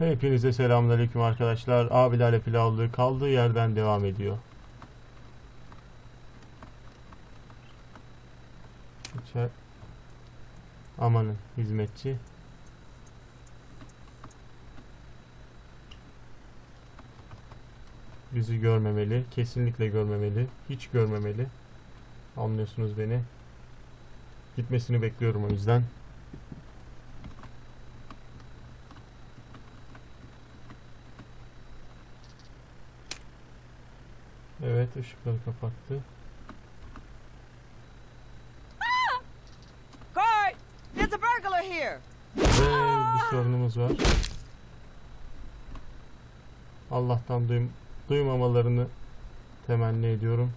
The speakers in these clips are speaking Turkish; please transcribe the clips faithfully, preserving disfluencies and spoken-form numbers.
Hepinize selamünaleyküm arkadaşlar. Abilerle Pilavlı kaldığı yerden devam ediyor. İçer... Amanın hizmetçi. Bizi görmemeli. Kesinlikle görmemeli. Hiç görmemeli. Anlıyorsunuz beni. Gitmesini bekliyorum o yüzden. Evet, ışıkları kapattı. Guard! There's a burglar here. Ve bir sorunumuz var. Allah'tan duym duymamalarını temenni ediyorum.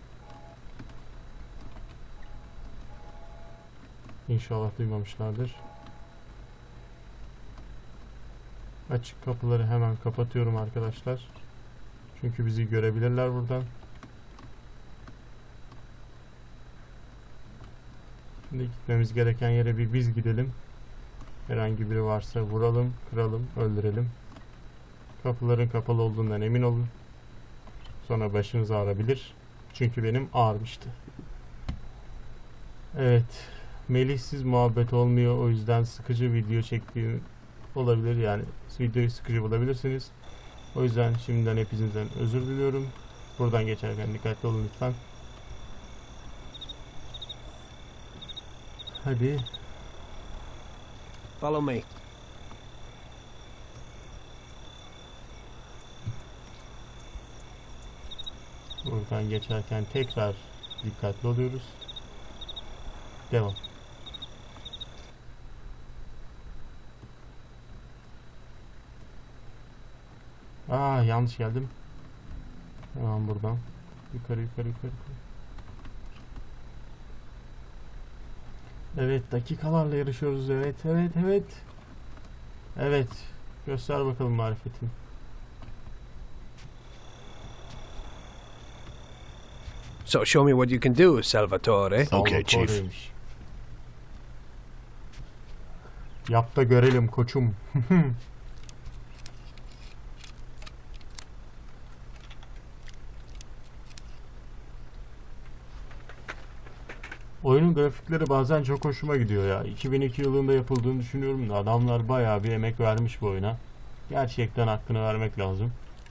İnşallah duymamışlardır. Açık kapıları hemen kapatıyorum arkadaşlar. Çünkü bizi görebilirler buradan. Şimdi gitmemiz gereken yere bir biz gidelim. Herhangi biri varsa vuralım, kıralım, öldürelim. Kapıların kapalı olduğundan emin olun. Sonra başınız ağrabilir. Çünkü benim ağrımıştı. Evet. Melihsiz muhabbet olmuyor. O yüzden sıkıcı video çektiğim olabilir. Yani videoyu sıkıcı bulabilirsiniz. O yüzden şimdiden hepinizden özür diliyorum. Buradan geçerken dikkatli olun lütfen. Hadi. Follow me. Buradan geçerken tekrar dikkatli oluyoruz. Devam. Aa, yanlış geldim. Hemen buradan. Yukarı yukarı yukarı. Evet, dakikalarla yarışıyoruz. Evet evet evet. Evet. Göster bakalım marifetini. So show me what you can do, Salvatore. Okay, Chief. Yap da görelim koçum. Oyunun grafikleri bazen çok hoşuma gidiyor ya. iki bin iki yılında yapıldığını düşünüyorum da adamlar bayağı bir emek vermiş bu oyuna. Gerçekten hakkını vermek lazım.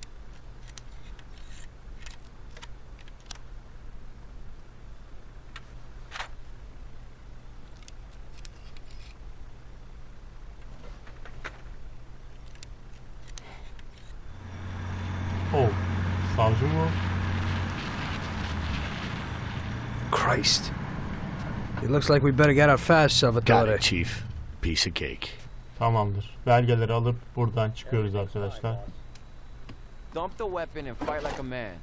Oh, savcı mı? Christ. It looks like we better get out fast, Got Salvatore. it, Chief. Piece of cake. Tamamdır. Belgeleri alıp buradan çıkıyoruz arkadaşlar. Dump the weapon and fight like a man.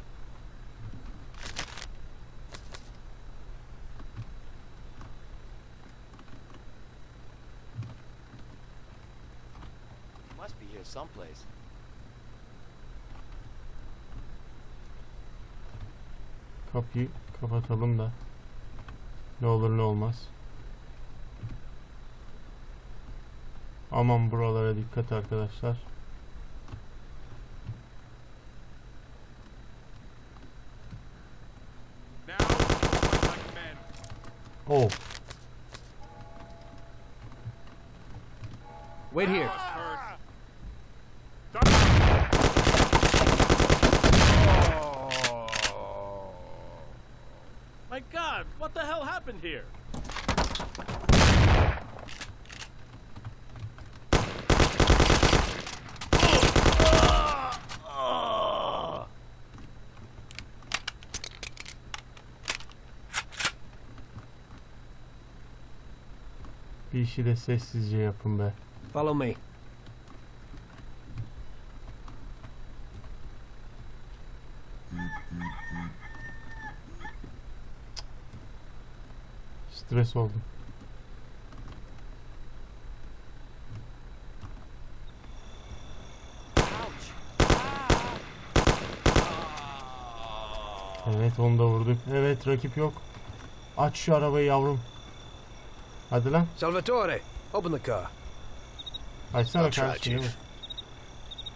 Must be here someplace. Kapıyı kapatalım da ne olur ne olmaz. Aman buralara dikkat arkadaşlar. Oh. Wait here. My God, what the hell happened here? Bir işi de sessizce yapın be. Follow me. Stres oldum. Evet, onu da vurduk. Evet, rakip yok. Aç şu arabayı yavrum. Hadi lan. Salvatore, open the car. Açsana I'll try, kardeşim. Chief.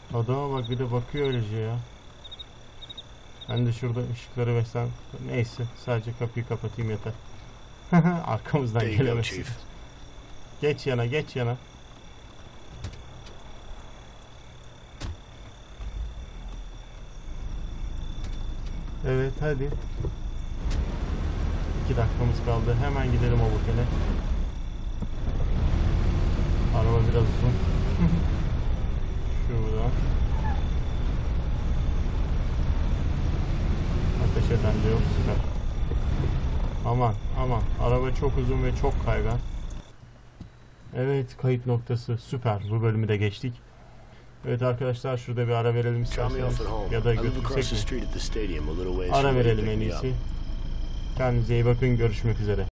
Adama bak, bir de bakıyor öylece ya. Ben de şurada ışıkları versem. Neyse, sadece kapıyı kapatayım yeter. Arkamızdan There you go, gelemesin. Chief. Geç yana, geç yana. Evet, hadi. İki dakikamız kaldı. Hemen gidelim o bukene. Araba biraz uzun. Şuradan. Ateş eden de yok, süper. Aman aman, araba çok uzun ve çok kaygan. Evet, kayıt noktası süper. Bu bölümü de geçtik. Evet arkadaşlar, şurada bir ara verelim Drop me isterseniz off at home. ya da I live across the götürsek mi? street at the stadium a little ways Ara from where you verelim picked en me up. iyisi. Kendinize iyi bakın, görüşmek üzere.